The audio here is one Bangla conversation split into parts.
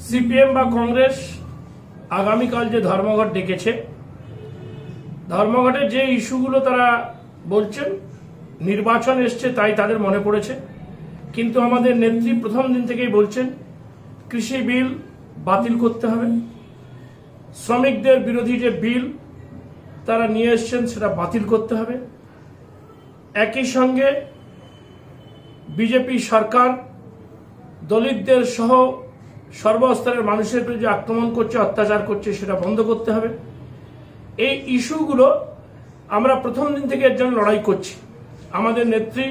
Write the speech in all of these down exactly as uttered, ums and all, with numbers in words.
সিপিএম বা কংগ্রেস আগামীকাল যে ধর্মঘট ডেকেছে, ধর্মঘটের যে ইস্যুগুলো তারা বলছেন, নির্বাচন এসছে তাই তাদের মনে পড়েছে। কিন্তু আমাদের নেত্রী প্রথম দিন থেকেই বলছেন কৃষি বিল বাতিল করতে হবে, শ্রমিকদের বিরোধী যে বিল তারা নিয়ে এসছেন সেটা বাতিল করতে হবে। একই সঙ্গে বিজেপি সরকার দলিতদের সহ সর্বস্তরের মানুষের বিরুদ্ধে আক্রমণ করছে, অত্যাচার করছে, সেটা বন্ধ করতে হবে। এই ইস্যুগুলো আমরা প্রথম দিন থেকে এর জন্য লড়াই করছি। আমাদের নেত্রী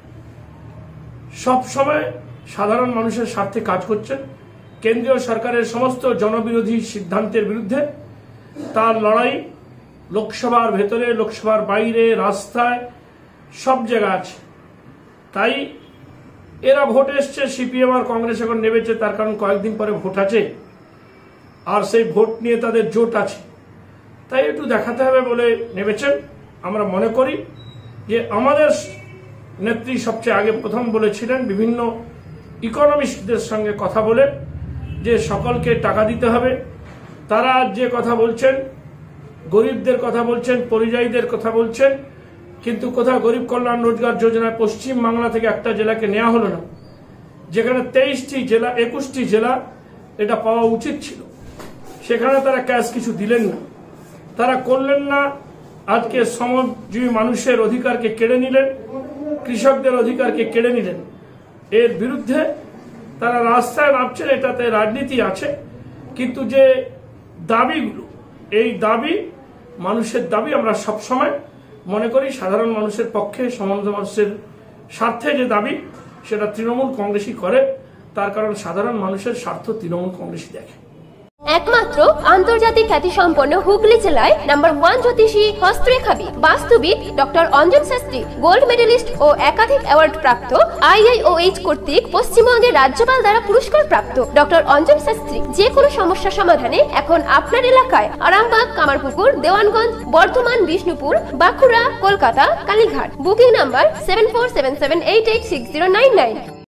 সবসময় সাধারণ মানুষের স্বার্থে কাজ করছেন। কেন্দ্রীয় সরকারের সমস্ত জনবিরোধী সিদ্ধান্তের বিরুদ্ধে তার লড়াই লোকসভার ভেতরে, লোকসভার বাইরে, রাস্তায় সব জায়গায় আছে। তাই এরা ভোট এসছে, সিপিএম আর কংগ্রেস এখন নেমেছে, তার কারণ কয়েকদিন পরে ভোট আছে আর সেই ভোট নিয়ে তাদের জোট আছে, তাই একটু দেখাতে হবে বলে নেমেছেন। আমরা মনে করি যে আমাদের নেত্রী সবচেয়ে আগে প্রথম বলেছিলেন বিভিন্ন ইকোনমিস্টদের সঙ্গে কথা বলে যে সকলকে টাকা দিতে হবে। তারা যে কথা বলছেন, গরিবদের কথা বলছেন, পরিযায়ীদের কথা বলছেন, কিন্তু কোথাও গরিব কল্যাণ রোজগার যোজনায় পশ্চিম বাংলা থেকে একটা জেলাকে নেওয়া হলো না, যেখানে তেইশটি জেলা একুশটি জেলা এটা পাওয়া উচিত ছিল, সেখানে তারা ক্যাশ কিছু দিলেন না, তারা করলেন না। আজকে শ্রমজীবী মানুষের অধিকারকে কেড়ে নিলেন, কৃষকদের অধিকারকে কেড়ে নিলেন। এর বিরুদ্ধে তারা রাস্তায় নামছেন, এটাতে রাজনীতি আছে, কিন্তু যে দাবিগুলো, এই দাবি মানুষের দাবি আমরা সবসময় মনে করি সাধারণ মানুষের পক্ষে, সমাজ মানুষের স্বার্থে যে দাবি সেটা তৃণমূল কংগ্রেসই করে। তার কারণ সাধারণ মানুষের স্বার্থ তৃণমূল কংগ্রেসই দেখে। একমাত্র আন্তর্জাতিক খ্যাতিসম্পন্ন হুগলি জেলায় নাম্বার ওয়ান জ্যোতিষী হস্তরেখাবিদ বাস্তুবিদ doctor Anjan Shastri, gold medallist ও একাধিক অ্যাওয়ার্ড প্রাপ্ত, আইআইওএইচ কর্তৃক পশ্চিমবঙ্গের রাজ্যপাল দ্বারা পুরস্কার প্রাপ্ত ডক্টর অঞ্জন শাস্ত্রী যে কোনো সমস্যা সমাধানে এখন আপনার এলাকায় Arambagh, Kamarpukur, Dewanganj, Bardhaman, Bishnupur, Bankura, Kolkata, Kalighat. Booking number seven four seven seven eight eight six zero nine nine.